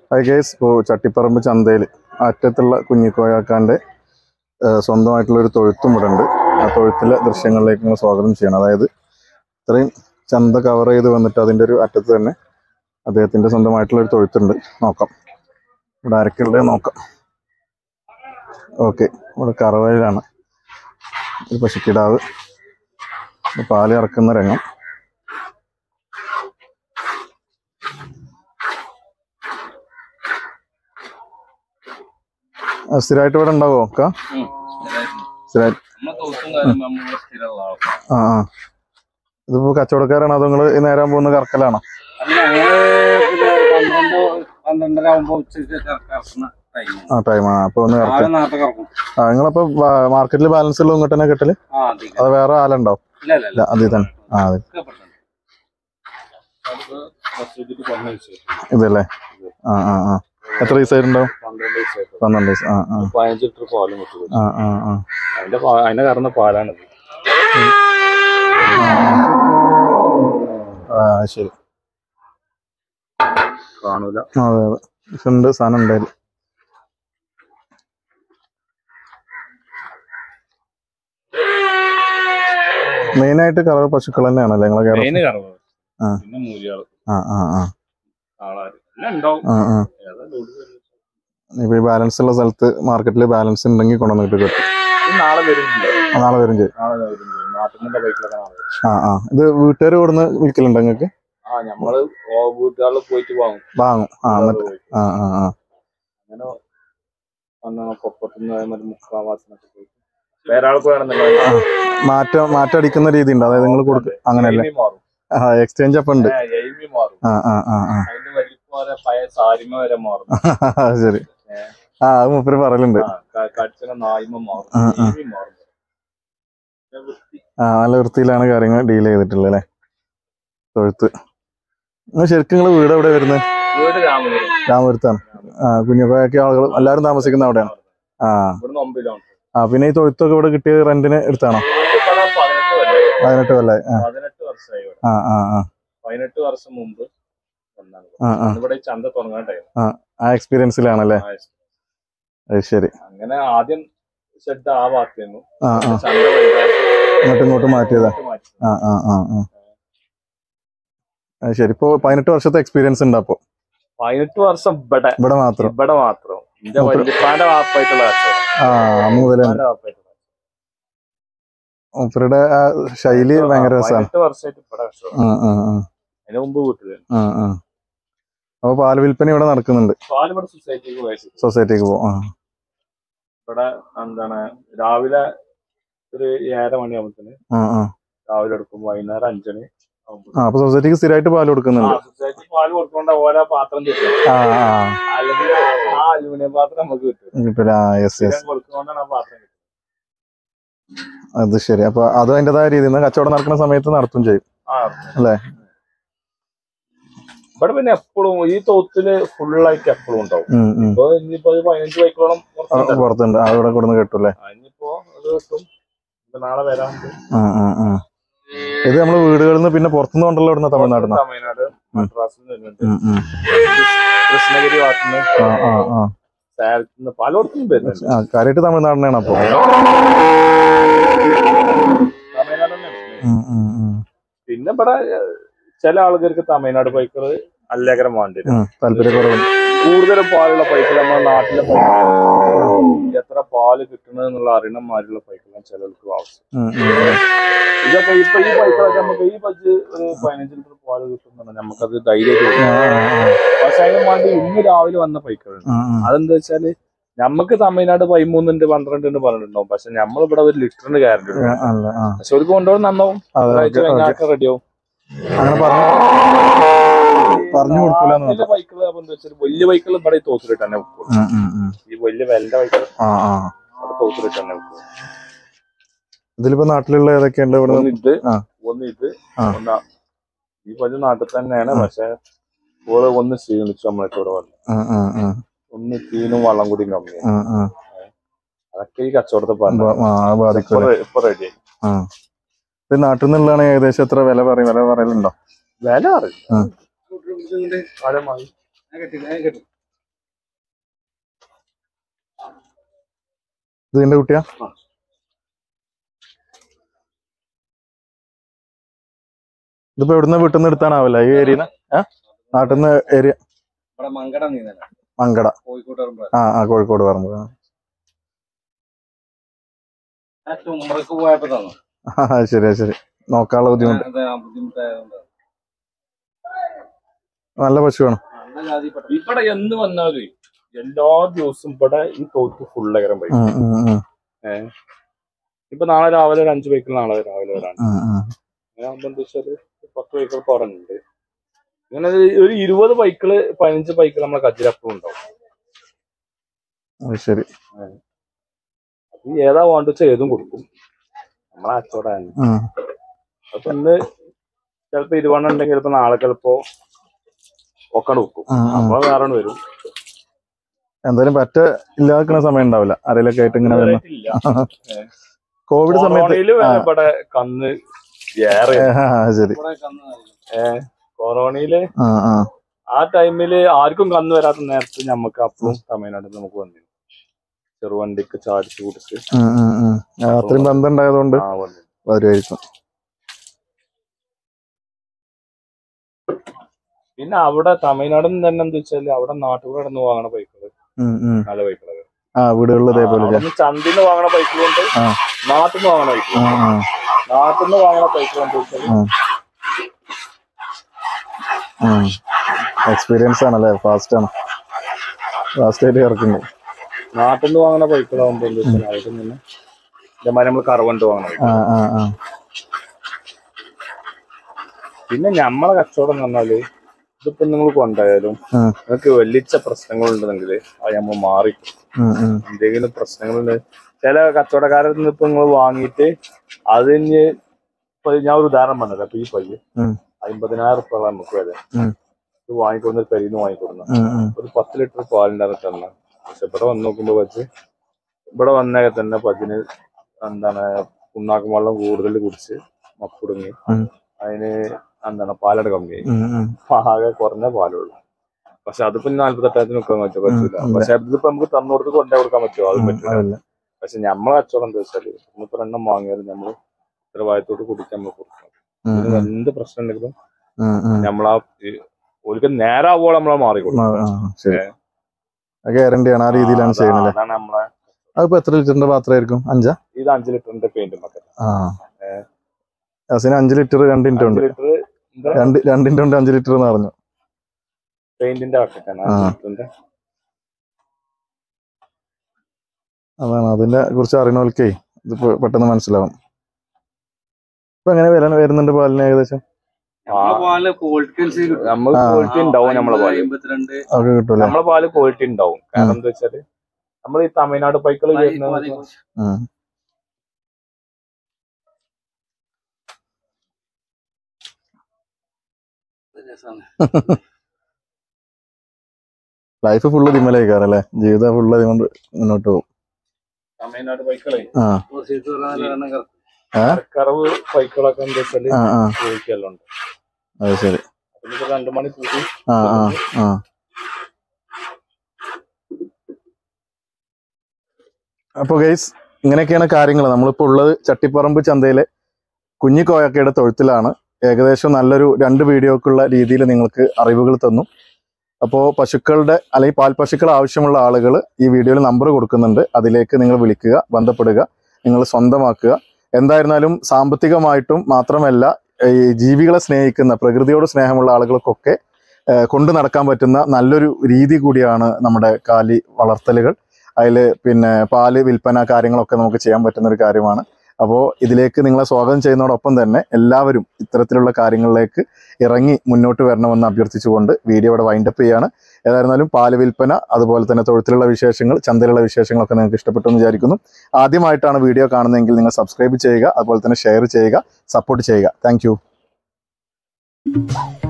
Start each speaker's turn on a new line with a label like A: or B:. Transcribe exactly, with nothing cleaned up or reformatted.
A: Hi guys, ഇപ്പോൾ ചട്ടിപ്പറമ്പ് ചന്തയിൽ അറ്റത്തുള്ള കുഞ്ഞിക്കോയാക്കാൻ്റെ സ്വന്തമായിട്ടുള്ളൊരു തൊഴുത്തും ഇവിടെ ഉണ്ട്. ആ തൊഴുത്തിലെ ദൃശ്യങ്ങളിലേക്ക് നിങ്ങൾ സ്വാഗതം ചെയ്യണം. അതായത് ഇത്രയും ചന്ത കവർ ചെയ്ത് വന്നിട്ട് അതിൻ്റെ ഒരു അറ്റത്ത് തന്നെ അദ്ദേഹത്തിൻ്റെ സ്വന്തമായിട്ടുള്ളൊരു തൊഴുത്തുണ്ട്. നോക്കാം ഇവിടെ ആരൊക്കെയുള്ളത് നോക്കാം. ഓക്കെ, ഇവിടെ കറവയിലാണ് ഒരു പശുക്കിടാവ് പാല് ഇറക്കുന്ന രംഗം. സ്ഥിരമായിട്ട് ഇവിടെ ഉണ്ടാവോ ഒക്കെ? സ്ഥിരമായിട്ട്. ആ ആ ഇതിപ്പോ കച്ചവടക്കാരാണോ അതോ നിങ്ങള് നേരാൻ പോകുന്ന കറക്കലാണോ? ആ ടൈമാണ്. അപ്പൊ ഒന്ന് കറക്കും. ആ നിങ്ങളപ്പോ മാർക്കറ്റിൽ ബാലൻസ് ഉള്ള ഇങ്ങോട്ട് തന്നെ കിട്ടല്? അത് വേറെ ആളുണ്ടാവും? ഇല്ല, അതിൽ തന്നെ. ആ അതെ, ഇതല്ലേ? ആ ആ ആ എത്ര ദിവസമായിട്ടുണ്ടാവും? പന്ത്രണ്ട് ദിവസം. ആ ആ പതിനഞ്ച് ലിറ്റർ പാലും ആ ആ ആ അതിന്റെ കാരണം പാലാണ്. ആ ശരി, കാണൂല. അതെ അതെ, ഉണ്ട് സാധനം ഉണ്ടായാലും. മെയിനായിട്ട് കറവ പശുക്കൾ തന്നെയാണല്ലേ നിങ്ങളെ? ഇപ്പൊ ഈ ബാലൻസ് ഉള്ള സ്ഥലത്ത് മാർക്കറ്റില് ബാലൻസ് ഉണ്ടെങ്കിൽ കൊണ്ടുവന്നിട്ട് കിട്ടും. നാളെ വരും ചെയ്യും. ആ ആ ഇത് വീട്ടുകാർ കൊടുന്ന് വിൽക്കലുണ്ടോ നിങ്ങൾക്ക്? വാങ്ങും. ആ ആ ആ മാറ്റം മാറ്റം അടിക്കുന്ന രീതി ഉണ്ട്. അതായത് നിങ്ങൾ കൊടുക്കും അങ്ങനെയല്ലേ? ആ എക്സ്ചേഞ്ച് അപ്പൊ ഉണ്ട്. ആ ആ ആ ആ ശരി. ആ അത് മൂപ്പര് പറയലുണ്ട്. ആ നല്ല വൃത്തിയിലാണ് കാര്യങ്ങൾ ഡീൽ ചെയ്തിട്ടുള്ളത് അല്ലേ? തൊഴുത്ത് ശരിക്കും നിങ്ങള് വീട് എവിടെ വരുന്നത്? രാമപുരത്താണ്. ആ കുഞ്ഞിക്കോയൊക്കെ ആളുകൾ എല്ലാവരും താമസിക്കുന്ന അവിടെയാണ്. ആ ആ പിന്നെ ഈ തൊഴുത്തൊക്കെ ഇവിടെ കിട്ടിയത് റെന്റിന് എടുത്താണോ? പതിനെട്ട് കൊല്ലായി. ആ ആ ആ പതിനെട്ട് വർഷം മുമ്പ് ആ എക്സ്പീരിയൻസിലാണല്ലേ? അത് ശരി. അങ്ങനെ ആദ്യം ആ ആ ഇങ്ങോട്ടും ഇങ്ങോട്ടും മാറ്റിയതാ. ആ ആ ആ ആ അത് ശരി. ഇപ്പൊ പതിനെട്ട് വർഷത്തെ എക്സ്പീരിയൻസ് ഉണ്ട്. അപ്പൊ
B: പതിനെട്ട് വർഷം ഇവിടെ
A: ഇവിടെ മാത്രം
B: ഇവിടെ മാത്രം
A: ആ മുതലേ മൂപ്പരുടെ ആ ശൈലി ഭയങ്കര രസമാണ്. അപ്പൊ പാല് വിൽപ്പന ഇവിടെ നടക്കുന്നുണ്ട്. സൊസൈറ്റിക്ക് പോകും. ആ
B: ഇവിടെ എന്താണ് രാവിലെ ഒരു ഏഴര മണിയാകുമ്പത്തിന് രാവിലെ എടുക്കും, വൈകുന്നേരം അഞ്ചണി.
A: ആ അപ്പൊ സൊസൈറ്റിക്ക് സ്ഥിരമായിട്ട് പാല് കൊടുക്കുന്നുണ്ട്.
B: പാല് കൊടുക്കൊണ്ട ഓരോ പാത്രം അല്ലെങ്കിൽ ആ അലുമിനിയം പാത്രം നമുക്ക് കിട്ടും. കൊടുക്കൊണ്ടാണ് ആ പാത്രം കിട്ടും.
A: അത് ശരി. അപ്പൊ അത് അതിൻ്റെതായ രീതിയിൽ കച്ചവടം നടക്കുന്ന സമയത്ത് നടത്തും ചെയ്യും അല്ലേ?
B: ഇവിടെ പിന്നെ എപ്പോഴും ഈ തോത്തില് ഫുള്ളായിട്ട് എപ്പോഴും ഉണ്ടാവും. ഇപ്പൊ ഇനിയിപ്പോ പതിനഞ്ച് ബൈക്കോളം
A: പുറത്തുണ്ട്. അവിടെ കൊടുന്ന് കിട്ടൂല്ലേ?
B: ഇനിയിപ്പോ അത് കിട്ടും. നാളെ വരാറുണ്ട്.
A: ഇത് നമ്മള് വീടുകളിൽ നിന്ന് പിന്നെ പുറത്തുനിന്ന് കൊണ്ടല്ലോ ഇവിടുന്ന്? തമിഴ്നാട്
B: തമിഴ്നാട് മദ്രാസിൽ വരുന്നുണ്ട്, കൃഷ്ണഗിരി ഭാഗത്തുനിന്ന്, സേലത്തുനിന്ന്, പലയിടത്തും വരുന്നുണ്ട്.
A: കാര്യമായിട്ട് തമിഴ്നാടിനാണ്. അപ്പൊ
B: തമിഴ്നാട് പിന്നെ ഇവിടെ ചില ആളുകൾക്ക് തമിഴ്നാട് പൈക്കൾ അല്ലേക്കരം വേണ്ടി വരും.
A: താല്പര്യക്കുറവ്.
B: കൂടുതലും പാലുള്ള പൈക്കൾ നമ്മുടെ നാട്ടിലെ പൈക്കൾ എത്ര പാല് കിട്ടണെന്നുള്ള അറിയണമാരുള്ള പൈക്കളാണ് ചിലർക്ക് ആവശ്യം. ഇതൊക്കെ ഇപ്പൊ ഈ പൈക്കളൊക്കെ നമുക്ക് ഈ പച്ച് ഒരു പതിനഞ്ച് ലിറ്റർ പാല് കിട്ടുന്നുണ്ട്, നമുക്കത് ധൈര്യം. പക്ഷെ അതിന് വേണ്ടി ഇന്ന് രാവിലെ വന്ന പൈക്കളുണ്ട്. അതെന്താ വെച്ചാല് നമുക്ക് തമിഴ്നാട് പതിമൂന്നുണ്ട് പന്ത്രണ്ട് ഉണ്ട് പറഞ്ഞിട്ടുണ്ടാവും. പക്ഷെ നമ്മളിവിടെ ഒരു ലിറ്ററിന് ഗ്യാരണ്ടി ഉണ്ട്. പക്ഷെ ഒരു കൊണ്ടുപോകും നന്നാവും, റെഡിയാവും.
A: പറഞ്ഞു കൊടുക്കില്ല.
B: ബൈക്കുകൾ എന്താ വെച്ചാൽ വലിയ ബൈക്കുകൾ ഇവിടെ തോത്തിലിട്ട് തന്നെ വെക്കും. ഈ വലിയ വിലന്റെ ബൈക്കുകൾ അവിടെ തോത്തിലിട്ട് തന്നെ വെക്കും.
A: ഇതിലിപ്പോ നാട്ടിലുള്ള ഏതൊക്കെയുണ്ട്? ഇവിടെ
B: ഇത് ഒന്ന് ഇത് ഒന്നാ ഈ പല നാട്ടിൽ തന്നെയാണ്. പക്ഷെ ഓള് ഒന്ന് ക്ഷീണിച്ചു നമ്മളൊക്കെ വന്നു. ഒന്ന് തീനും വള്ളം കൂടിയും കമ്മിയാണ്. അതൊക്കെ ഈ കച്ചവടത്തെ ഇപ്പൊ റെഡിയായി.
A: നാട്ടിൽ നിന്നുള്ളതാണ്. ഏകദേശം എത്ര വില പറയും? വില പറയലുണ്ടോ?
B: വില അറിയില്ല.
A: ഇത് നിന്റെ കുട്ടിയാ? ഇതിപ്പോ എവിടുന്ന വീട്ടിൽ നിന്ന് എടുത്താനാവില്ല ഈ ഏരിയ നാട്ടിൽ നിന്ന് ഏരിയ മങ്കട ആ ആ കോഴിക്കോട് പറമ്പ് ആ ശരിയാ ശരി നോക്കാനുള്ള ബുദ്ധിമുട്ട് നല്ല പശുവാണ്.
B: ഇവിടെ എന്ന് വന്നാലും എല്ലാ ദിവസവും ഇവിടെ ഈ തോറ്റ് ഫുള്ളേരം പോയി. ഏഹ് ഇപ്പൊ നാളെ രാവിലെ ഒരു അഞ്ചു ബൈക്കിൽ നാളെ രാവിലെ വരാണ്. അങ്ങനെ ആകുമ്പോ എന്താ വെച്ചാല് പത്ത് ബൈക്കുകൾ കുറഞ്ഞുണ്ട്. ഇങ്ങനെ ഒരു ഇരുപത് ബൈക്കിള് പതിനഞ്ച് ബൈക്കിൾ നമ്മളെ കജിരപ്പും ഉണ്ടാവും.
A: ശരി
B: അത് ഏതാ വേണ്ട വെച്ചാൽ ഏതും കൊടുക്കും. നമ്മളെ അച്ചോടാണ്. അപ്പൊ ഇന്ന് ചിലപ്പോ ഇരുപണ്ണം ഉണ്ടെങ്കിൽ ചിലപ്പോ നാളെ ചിലപ്പോ ഒക്കെ വെക്കും. അപ്പൊ വേറെ വരും.
A: എന്തായാലും പറ്റ ഇല്ലാക്കുന്ന സമയം ഉണ്ടാവില്ല ആരെയൊക്കെ ആയിട്ട് ഇങ്ങനെ കോവിഡ് സമയത്ത്
B: ഇവിടെ കന്ന്
A: ശരി
B: ഏഹ് കൊറോണയില് ആ ടൈമില് ആർക്കും കന്ന് വരാത്ത നേരത്ത് ഞമ്മക്ക് അപ്പഴും തമിഴ്നാട് നമുക്ക് വന്നിരുന്നു. ചെറുവണ്ടിക്ക് ചാടിച്ചു കുടിച്ച്
A: അത്രയും ബന്ധം ഉണ്ടായതുകൊണ്ട് വരുമായിരിക്കും.
B: പിന്നെ അവിടെ തമിഴ്നാടും തന്നെ എന്താ വെച്ചാല് അവിടെ നാട്ടുകൂടെ കിടന്ന് വാങ്ങണ ബൈക്കുകൾ നല്ല ബൈക്കുകളൊക്കെ ചന്തിന്ന് വാങ്ങണ ബൈക്കുകളുണ്ട്, നാട്ടിൽ നിന്ന് വാങ്ങണ ബൈക്കുകൾ. നാട്ടിൽ നിന്ന് വാങ്ങണ ബൈക്കുകൾ
A: എക്സ്പീരിയൻസ് ആണല്ലേ, ഫാസ്റ്റ് ആണ്, ഫാസ്റ്റ് ആയിട്ട് ഇറക്കുന്നത്.
B: നാട്ടിൽ നിന്ന് വാങ്ങണ ബൈക്കുകളാകുമ്പോ എന്താ വെച്ചാൽ അതിൽ നിന്ന് ഇതേമാതിരി നമ്മള് കറവണ്ട് വാങ്ങണം. പിന്നെ ഞമ്മളെ കച്ചവടം എന്ന് പറഞ്ഞാല് ഇതിപ്പോ നിങ്ങൾ കൊണ്ടായാലും നിങ്ങൾക്ക് വലിച്ച പ്രശ്നങ്ങളുണ്ടെങ്കിൽ അത് നമ്മൾ മാറി. എന്തെങ്കിലും പ്രശ്നങ്ങളുണ്ട് ചില കച്ചവടക്കാരിൽ നിന്ന് ഇപ്പൊ നിങ്ങൾ വാങ്ങിയിട്ട് അതിന് ഇപ്പൊ ഞാൻ ഒരു ഉദാഹരണം പറഞ്ഞത്. അപ്പൊ ഈ പയ്യ അമ്പതിനായിരം റുപ്യ നമുക്ക് വരെ ഇത് വാങ്ങിക്കൊടുന്ന പെരിന്ന് വാങ്ങിക്കൊടുന്ന ഒരു പത്ത് ലിറ്റർ പാലുണ്ടാകുന്ന തന്നെ. പക്ഷെ ഇവിടെ വന്ന് നോക്കുമ്പോ പച്ച് ഇവിടെ വന്നേ തന്നെ പതിന് എന്താണ് പുണ്ണാക്കും വെള്ളം കൂടുതൽ കുടിച്ച് മപ്പുടുങ്ങി അതിന് എന്താണ് പാലട കമ്മിയായി, ആകെ കുറഞ്ഞ പാലുള്ളൂ. പക്ഷെ അതിപ്പോ നാല്പത്തെട്ടായിരത്തിന് വെക്കാൻ പറ്റുമോ? പറ്റൂല. പക്ഷെ അതിപ്പോ നമുക്ക് തന്നോടത്ത് കൊണ്ടേ കൊടുക്കാൻ പറ്റുമോ? അത് പറ്റില്ല. പക്ഷെ നമ്മളെ കച്ചവടം എന്താ വെച്ചാല് നമ്മളിപ്പോ എണ്ണം വാങ്ങിയാലും നമ്മള് ഉത്തരവാദിത്തോട് കുടിക്കാൻ നമ്മൾ കൊടുക്കണം. എന്ത് പ്രശ്നം ഉണ്ടെങ്കിലും നമ്മളാ ഒരിക്കൽ നേരാവോളം നമ്മളെ മാറിക്കൊടുക്കും.
A: ഗ്യാരണ്ടിയാണ്, ആ രീതിയിലാണ് ചെയ്യുന്നത്.
B: അതാണ് നമ്മളെ.
A: അതിപ്പോ എത്ര ലിറ്ററിന്റെ പാത്രമായിരിക്കും? അഞ്ചാ?
B: ഇത് അഞ്ച് ലിറ്ററിന്റെ പെയിന്റ് മക്ക
A: അഞ്ച് ലിറ്റർ രണ്ടിൻ്റെ ഉണ്ട്, രണ്ട് രണ്ടിൻ്റെ ഉണ്ട് അഞ്ച് ലിറ്റർ എന്ന് പറഞ്ഞു.
B: പെയിന്റിന്റെ
A: അതാണ് അതിനെ കുറിച്ച് അറിയണവർക്കേ ഇത് പെട്ടെന്ന് മനസ്സിലാവും. ഇപ്പൊ എങ്ങനെ വില വരുന്നുണ്ട് പാലിന് ഏകദേശം?
B: നമ്മൾ ക്വാളിറ്റി ഉണ്ടാവും, നമ്മളെ പാല്
A: കിട്ടൂല.
B: നമ്മളെ പാല് ക്വാളിറ്റി ഉണ്ടാവും. കാരണം എന്താ വെച്ചാല് നമ്മൾ ഈ തമിഴ്നാട് പൈക്കള്
A: ലൈഫ് ഫുള്ള് തിമ്മലേക്കാറല്ലേ, ജീവിതം ഫുള്ള് കൊണ്ട് മുന്നോട്ട് പോകും.
B: തമിഴ്നാട് പൈക്കളെ കറവ് പൈക്കളൊക്കെ എന്താ വെച്ചാല് ക്വാളിറ്റിയെല്ലാം ഉണ്ട്.
A: അത് ശരി.
B: രണ്ടു മണി കൂട്ടി
A: അപ്പൊ ഗൈസ് ഇങ്ങനെയൊക്കെയാണ് കാര്യങ്ങൾ. നമ്മളിപ്പോ ഉള്ളത് ചട്ടിപ്പറമ്പ് ചന്തയിലെ കുഞ്ഞിക്കോയക്കയുടെ തൊഴുത്തിലാണ്. ഏകദേശം നല്ലൊരു രണ്ട് വീഡിയോക്കുള്ള രീതിയിൽ നിങ്ങൾക്ക് അറിവുകൾ തന്നു. അപ്പോൾ പശുക്കളുടെ അല്ലെങ്കിൽ പാൽ പശുക്കൾ ആവശ്യമുള്ള ആളുകൾ ഈ വീഡിയോയിൽ നമ്പർ കൊടുക്കുന്നുണ്ട്, അതിലേക്ക് നിങ്ങൾ വിളിക്കുക, ബന്ധപ്പെടുക, നിങ്ങൾ സ്വന്തമാക്കുക. എന്തായിരുന്നാലും സാമ്പത്തികമായിട്ടും മാത്രമല്ല ഈ ജീവികളെ സ്നേഹിക്കുന്ന പ്രകൃതിയോട് സ്നേഹമുള്ള ആളുകൾക്കൊക്കെ കൊണ്ടു നടക്കാൻ പറ്റുന്ന നല്ലൊരു രീതി കൂടിയാണ് നമ്മുടെ കാലി വളർത്തലുകൾ. അതിൽ പിന്നെ പാല് വിൽപ്പന കാര്യങ്ങളൊക്കെ നമുക്ക് ചെയ്യാൻ പറ്റുന്ന ഒരു കാര്യമാണ്. അപ്പോൾ ഇതിലേക്ക് നിങ്ങളെ സ്വാഗതം ചെയ്യുന്നതോടൊപ്പം തന്നെ എല്ലാവരും ഇത്തരത്തിലുള്ള കാര്യങ്ങളിലേക്ക് ഇറങ്ങി മുന്നോട്ട് വരണമെന്ന് അഭ്യർത്ഥിച്ചുകൊണ്ട് വീഡിയോ ഇവിടെ വൈൻഡപ്പ് ചെയ്യാണ്. ഏതായിരുന്നാലും പാല് വിൽപ്പന അതുപോലെ തന്നെ തൊഴുത്തിലുള്ള വിശേഷങ്ങൾ, ചന്തയിലുള്ള വിശേഷങ്ങളൊക്കെ നിങ്ങൾക്ക് ഇഷ്ടപ്പെട്ടു എന്ന് വിചാരിക്കുന്നു. ആദ്യമായിട്ടാണ് വീഡിയോ കാണുന്നതെങ്കിൽ നിങ്ങൾ സബ്സ്ക്രൈബ് ചെയ്യുക, അതുപോലെ തന്നെ ഷെയർ ചെയ്യുക, സപ്പോർട്ട് ചെയ്യുക. താങ്ക്